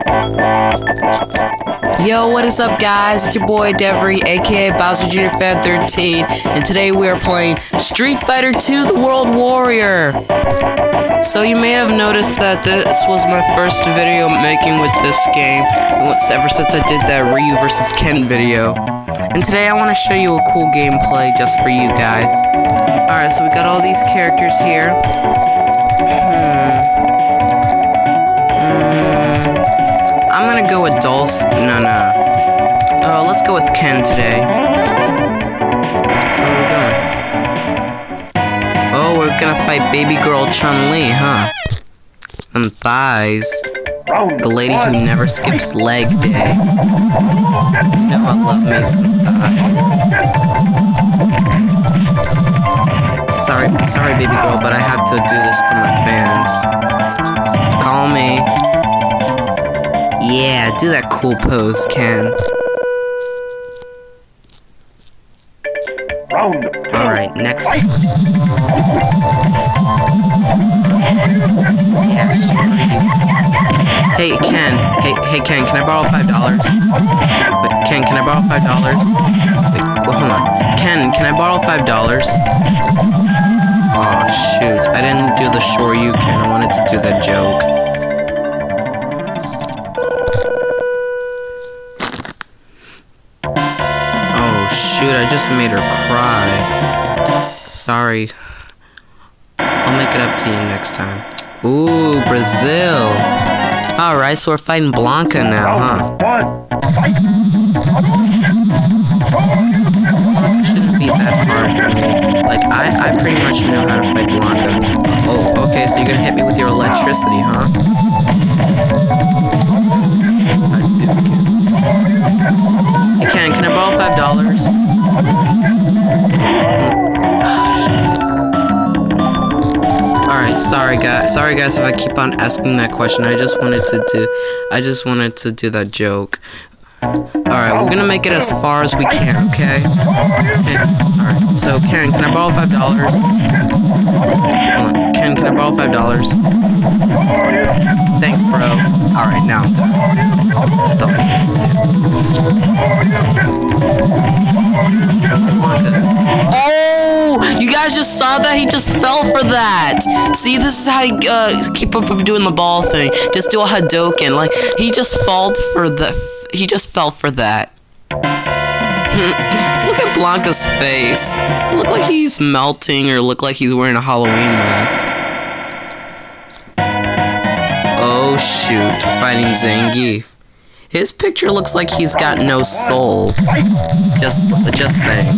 Yo, what is up, guys? It's your boy Devery, aka Bowser Jr. Fan 13, and today we are playing Street Fighter 2: The World Warrior. So you may have noticed that this was my first video making with this game, ever since I did that Ryu vs. Ken video. And today I want to show you a cool gameplay just for you guys. Alright, so we got all these characters here. I'm gonna go with Dulce. No. Let's go with Ken today. So we're going. Oh, we're gonna fight baby girl Chun-Li, huh? And thighs. The lady who never skips leg day. You know I love me some thighs. Sorry, baby girl, but I have to do this for my fans. Call me. Yeah, do that cool pose, Ken. Alright, next. Yeah, hey, Ken. Hey, Ken, can I borrow $5? Wait, Ken, can I borrow $5? Wait, hold on. Ken, can I borrow $5? Aw, shoot. I didn't do the Shoryuken. I wanted to do that joke. Shoot, I just made her cry. Sorry. I'll make it up to you next time. Ooh, Brazil. Alright, so we're fighting Blanca now, huh? It shouldn't be that hard for me. Like, I pretty much know how to fight Blanca. Oh, okay, so you're gonna hit me with your electricity, huh? Hey, Ken, can I borrow $5? Alright, sorry guys if I keep on asking that question. I just wanted to do that joke. Alright, we're gonna make it as far as we can, okay? Alright, so Ken, can I borrow $5? Hold on. Ken, can I borrow $5? Thanks, bro. Alright, now I'm done. That's all I need to do. Oh! You guys just saw that? He just fell for that! See, this is how you keep up doing the ball thing. Just do a Hadouken. Like, he just fell for that. Look at Blanca's face. Look like he's melting or look like he's wearing a Halloween mask. Oh shoot, fighting Zangief. His picture looks like he's got no soul. Just saying.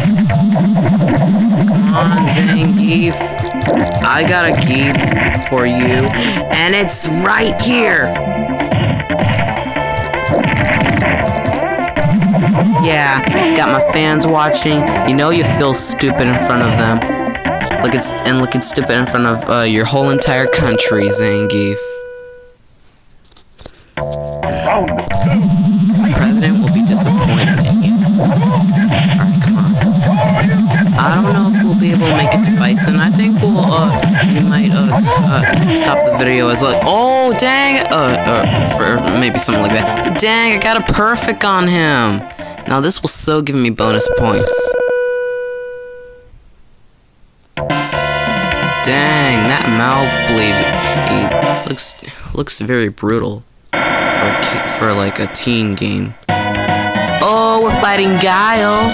Come on, Zangief. I got a gift for you, and it's right here. Yeah, got my fans watching. You know you feel stupid in front of them. Looking stupid in front of your whole entire country, Zangief. The president will be disappointed in you. Alright, come on. I don't know if we'll be able to make it to Bison. I think we might stop the video as like, oh dang, for maybe something like that. Dang, I got a perfect on him. Now this will so give me bonus points. Dang, that mouth bleed. He looks very brutal for like a teen game. Oh, we're fighting Guile.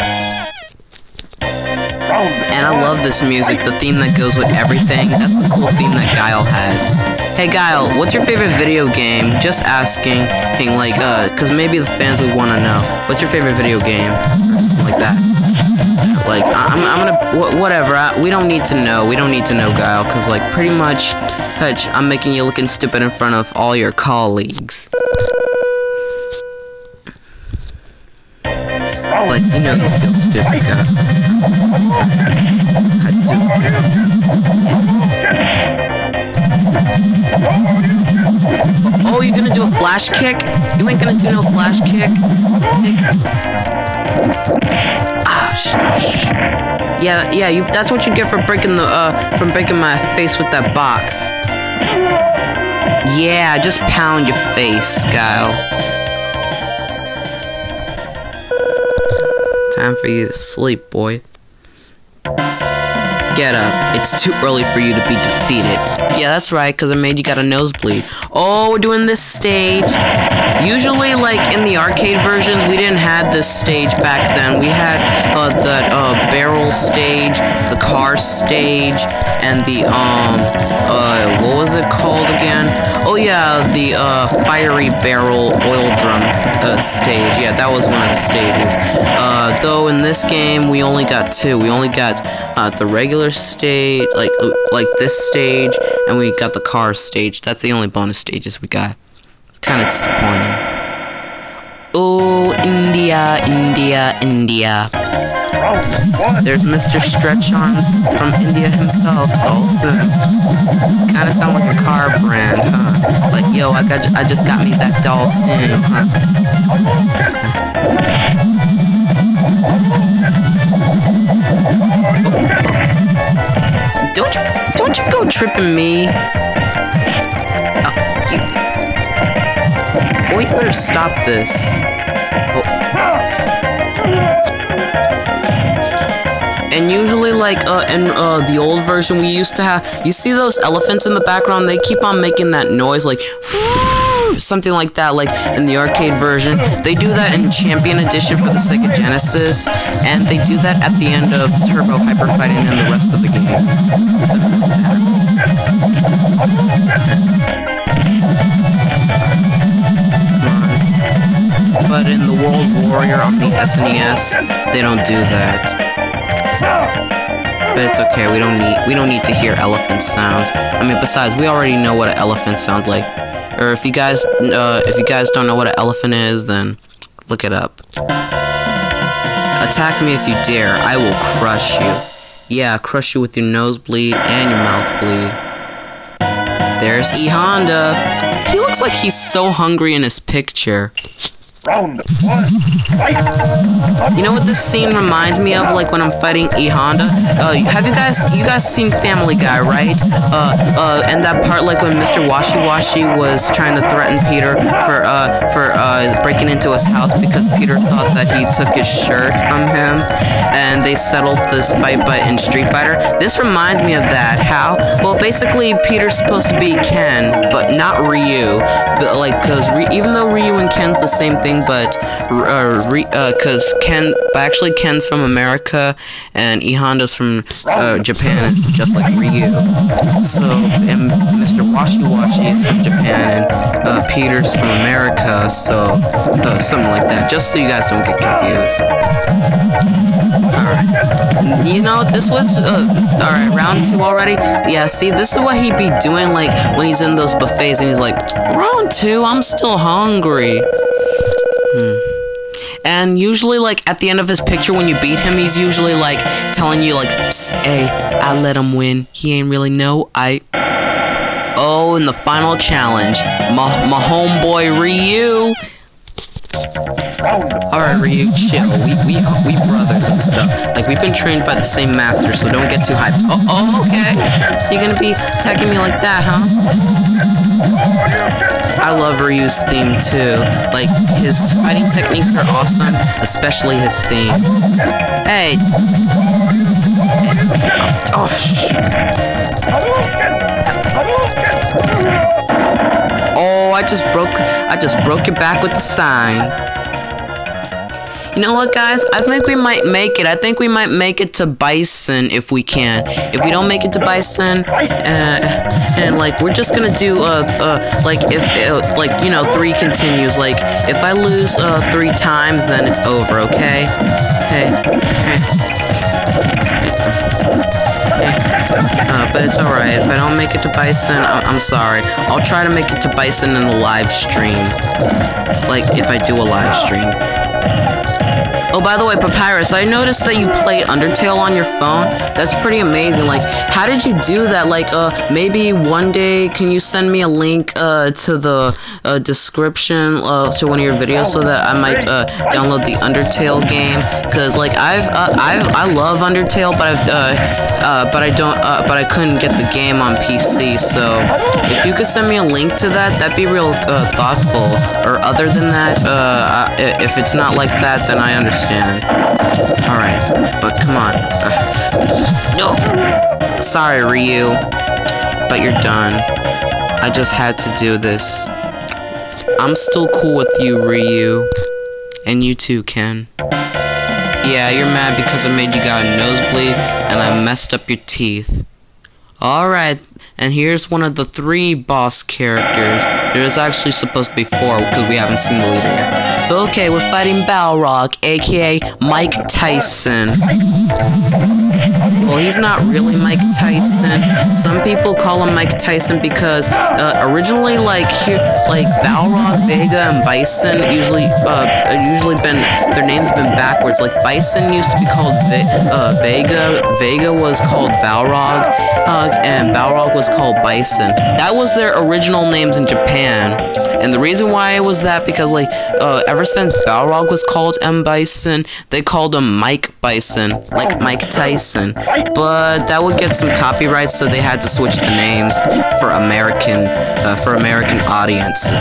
And I love this music, the theme that goes with everything. That's the cool theme that Guile has. Hey Guile, what's your favorite video game? Just asking, like, cause maybe the fans would want to know. What's your favorite video game? Or something like that. Like, I'm gonna, whatever, we don't need to know. We don't need to know, Guile, cause like, pretty much, Hutch, I'm making you looking stupid in front of all your colleagues. Like, you know you feel stupid, guy. Oh, you're gonna do a flash kick? You ain't gonna do no flash kick. Ah, shh. Yeah, that's what you get for breaking my face with that box. Yeah, just pound your face, Kyle. Time for you to sleep, boy. Get up. It's too early for you to be defeated. Yeah, that's right, because I made you got a nosebleed. Oh, we're doing this stage. Usually, like, in the arcade versions, we didn't have this stage back then. We had the barrel stage, the car stage, and the, what was it called again? Oh, yeah, the, fiery barrel oil drum, stage. Yeah, that was one of the stages. Though in this game, we only got two. We only got, the regular stage, like this stage, and we got the car stage. That's the only bonus stages we got. It's kind of disappointing. Oh, India, India, India. There's Mr. Stretch Arms from India himself, Dawson. Kind of sound like a car brand, huh? Like, yo, I just got me that Dawson, huh? Don't you go tripping me. Boy, you better stop this. Oh. And usually, like, in, the old version, we used to have, you see those elephants in the background? They keep on making that noise, like, something like that, like, in the arcade version. They do that in Champion Edition for the Sega Genesis, and they do that at the end of Turbo Hyper Fighting and the rest of the games. But in the World Warrior on the SNES, they don't do that. But it's okay. We don't need to hear elephant sounds. I mean, besides, we already know what an elephant sounds like. Or if you guys don't know what an elephant is, then look it up. Attack me if you dare. I will crush you. Yeah, crush you with your nosebleed and your mouth bleed. There's E Honda. He looks like he's so hungry in his picture. Round one, fight! You know what this scene reminds me of, like when I'm fighting E Honda? Have you guys seen Family Guy, right? And that part, like when Mr. Washi Washi was trying to threaten Peter for breaking into his house because Peter thought that he took his shirt from him, and they settled this fight in Street Fighter. This reminds me of that. How? Well, basically Peter's supposed to be Ken, but not Ryu. But, like, cause even though Ryu and Ken's the same thing, but cause Ken's from America and E Honda's from Japan, just like Ryu. So, and Mr. Washi Washi is from Japan, and Peter's from America. So, something like that. Just so you guys don't get confused. Alright. You know, this was, alright, round 2 already? Yeah, see, this is what he'd be doing, like, when he's in those buffets, and he's like, round 2, I'm still hungry. And usually, like, at the end of his picture, when you beat him, he's usually, like, telling you, like, hey, I let him win. He ain't really know, Oh, and the final challenge. My homeboy, Ryu. Alright, Ryu, chill. We brothers and stuff. Like, we've been trained by the same master, so don't get too hyped. Oh, okay. So you're gonna be attacking me like that, huh? I love Ryu's theme, too. Like, his fighting techniques are awesome, especially his theme. Hey! Oh, Oh, I just broke your back with the sign. You know what, guys? I think we might make it. I think we might make it to Bison if we can. If we don't make it to Bison, and like we're just gonna do like if like, you know, 3 continues. Like if I lose 3 times, then it's over. Okay? Hey. But it's alright. If I don't make it to Bison, I'm sorry. I'll try to make it to Bison in a live stream. Like if I do a live stream. Oh, by the way, Papyrus, I noticed that you play Undertale on your phone. That's pretty amazing. Like, how did you do that? Like, maybe one day, can you send me a link to the description to one of your videos so that I might download the Undertale game? Cause like I love Undertale, but I couldn't get the game on PC. So if you could send me a link to that, that'd be real thoughtful. Or other than that, if it's not like that, then I understand. Alright, but come on. No! Sorry, Ryu. But you're done. I just had to do this. I'm still cool with you, Ryu. And you too, Ken. Yeah, you're mad because I made you got a nosebleed and I messed up your teeth. Alright, and here's one of the 3 boss characters. There's actually supposed to be 4 because we haven't seen the leader yet. Okay, we're fighting Balrog, aka Mike Tyson. Well, he's not really Mike Tyson. Some people call him Mike Tyson because originally, like Balrog, Vega, and Bison usually been their names been backwards. Like Bison used to be called Vega, Vega was called Balrog, and Balrog was called Bison. That was their original names in Japan. And the reason why it was that because like ever since Balrog was called M. Bison, they called him Mike Bison, like Mike Tyson. But that would get some copyrights, so they had to switch the names for American audiences.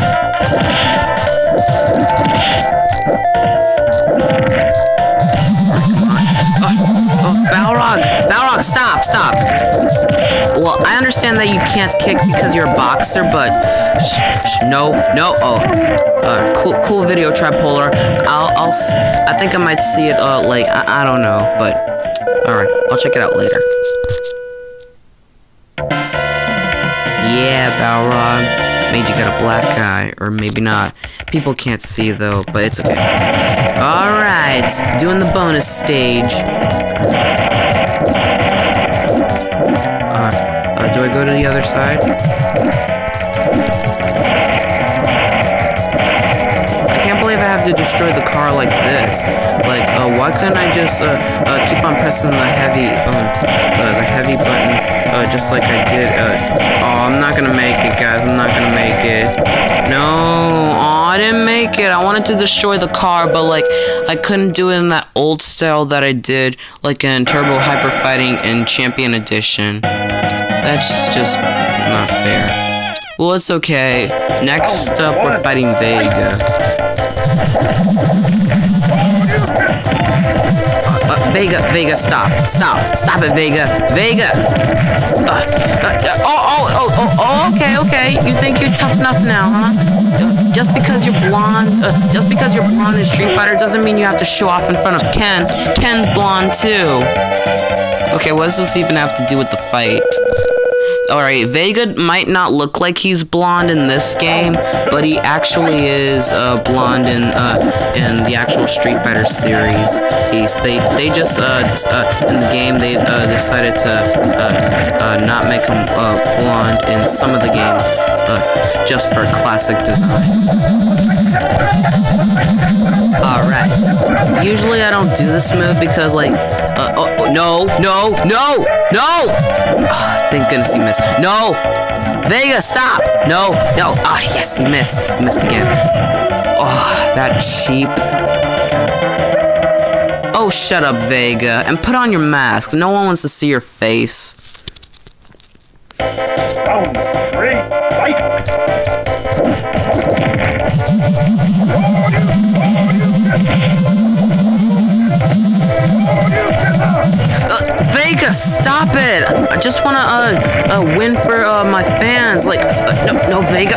Balrog, stop. Well, I understand that you can't kick because you're a boxer, but no. Oh, cool video, Tripolar. I think I might see it. Like I don't know, but all right, I'll check it out later. Yeah, Balrog, made you got a black eye, or maybe not. People can't see though, but it's okay. All right, doing the bonus stage. Do I go to the other side? I can't believe I have to destroy the car like this. Like, why couldn't I just keep on pressing the heavy button, just like I did? Oh, I'm not gonna make it, guys. I'm not gonna make it. No. Oh, I didn't make it. I wanted to destroy the car, but like I couldn't do it in that old style that I did, like in Turbo Hyper Fighting in Champion Edition. That's just not fair. Well, it's okay. Next up, we're fighting Vega. Vega, stop it, Vega. Okay. You think you're tough enough now, huh? Just because you're blonde in Street Fighter doesn't mean you have to show off in front of Ken. Ken's blonde too. Okay, what does this even have to do with the fight? Alright, Vega might not look like he's blonde in this game, but he actually is blonde in the actual Street Fighter series. They just in the game they decided to not make him blonde in some of the games, just for classic design. Alright. Usually I don't do this move because like no! Thank goodness he missed. No! Vega, stop! No! Ah, yes, he missed. He missed again. Oh, that cheap. Oh, shut up, Vega, and put on your mask. No one wants to see your face. Round 3, fight! Vega, stop it! I just wanna win for my fans. Like, no, Vega,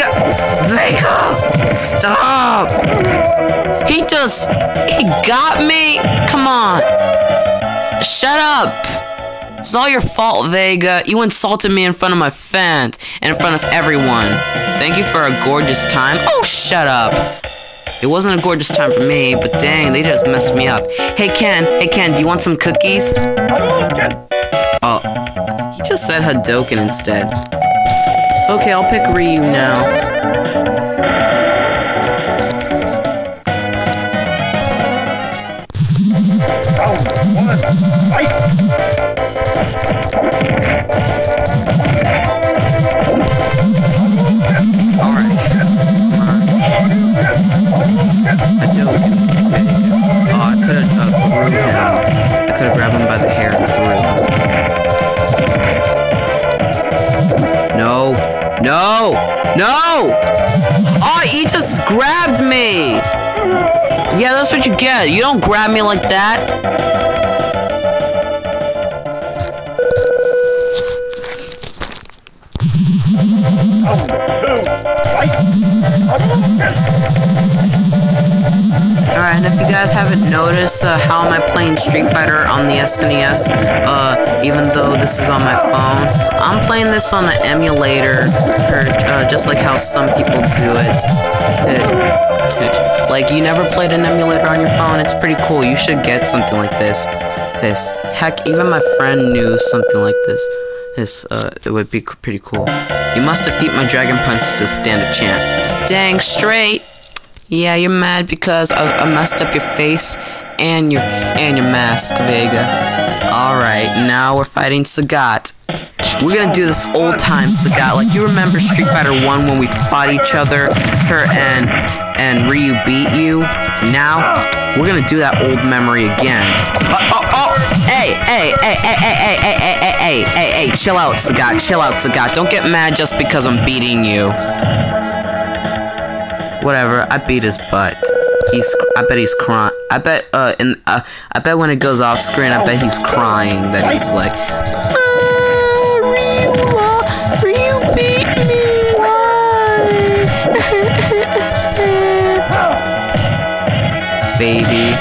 stop! He got me. Come on, shut up. It's all your fault, Vega. You insulted me in front of my fans and in front of everyone. Thank you for a gorgeous time. Oh, shut up. It wasn't a gorgeous time for me, but dang, they just messed me up. Hey Ken, do you want some cookies? Oh, he just said Hadouken instead. Okay, I'll pick Ryu now. Alright. Oh, I could have threw him. I could have grabbed him by the hair and threw him. No! No! No! Oh, he just grabbed me! Yeah, that's what you get. You don't grab me like that. Alright, and if you guys haven't noticed, how am I playing Street Fighter on the SNES, even though this is on my phone? I'm playing this on the emulator, just like how some people do it. Like, you never played an emulator on your phone? It's pretty cool. You should get something like this. Heck, even my friend knew something like this. It would be pretty cool. You must defeat my Dragon Punch to stand a chance. Dang straight. Yeah, you're mad because I messed up your face and your mask, Vega. Alright, now we're fighting Sagat. We're gonna do this old time Sagat. Like, you remember Street Fighter 1 when we fought each other, and Ryu beat you? Now, we're gonna do that old memory again. Hey, chill out, Sagat. Don't get mad just because I'm beating you. Whatever, I beat his butt. I bet he's crying. I bet when it goes off screen, I bet he's crying. That he's like, Ryu beat me, why? Baby.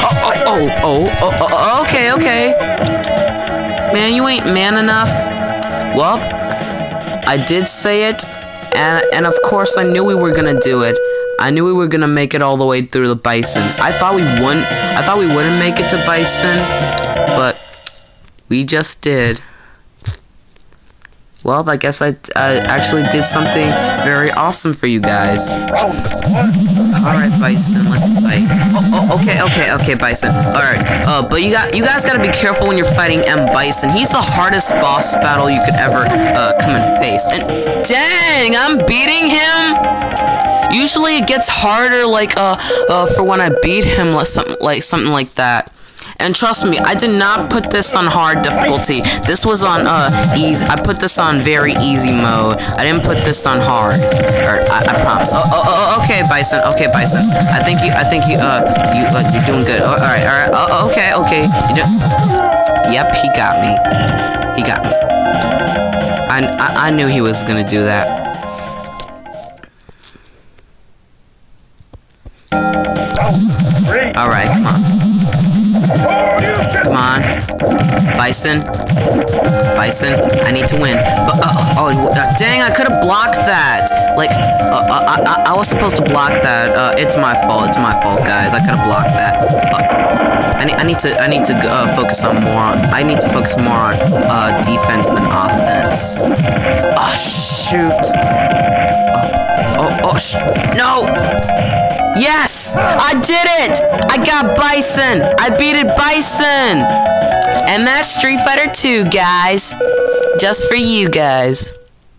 Okay. Man, you ain't man enough. Well, I did say it, and of course I knew we were gonna do it. I knew we were gonna make it all the way through the Bison. I thought we wouldn't make it to Bison, but we just did. Well, I guess I actually did something very awesome for you guys. Alright, Bison, let's fight. Okay, Bison. Alright, but you guys gotta be careful when you're fighting M. Bison. He's the hardest boss battle you could ever come and face. And dang, I'm beating him? Usually it gets harder, like, for when I beat him, something like that. And trust me, I did not put this on hard difficulty. This was on, easy. I put this on very easy mode. I didn't put this on hard. I promise. Okay, Bison. Okay, Bison. I think you're doing good. Alright. Okay. Yep, he got me. I knew he was gonna do that. Alright, come on. Come on. Bison, I need to win. But, dang, I could have blocked that. Like, I was supposed to block that. It's my fault, guys. I could have blocked that. I need to focus on more on, defense than offense. Oh, shoot. No! Yes! I did it! I got Bison! I beat it, Bison! And that's Street Fighter 2, guys. Just for you guys.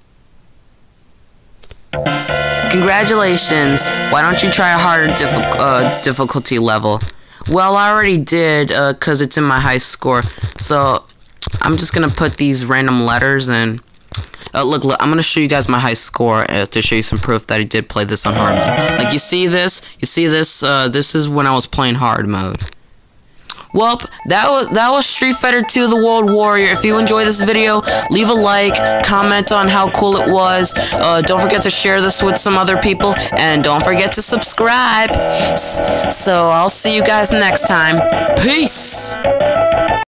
Congratulations. Why don't you try a harder difficulty level? Well, I already did, cause it's in my high score. So, I'm just gonna put these random letters in. Look, I'm gonna show you guys my high score to show you some proof that I did play this on hard mode. Like, you see this? This is when I was playing hard mode. Well, that was Street Fighter 2: The World Warrior. If you enjoyed this video, leave a like, comment on how cool it was. Don't forget to share this with some other people, and don't forget to subscribe. So, I'll see you guys next time. Peace!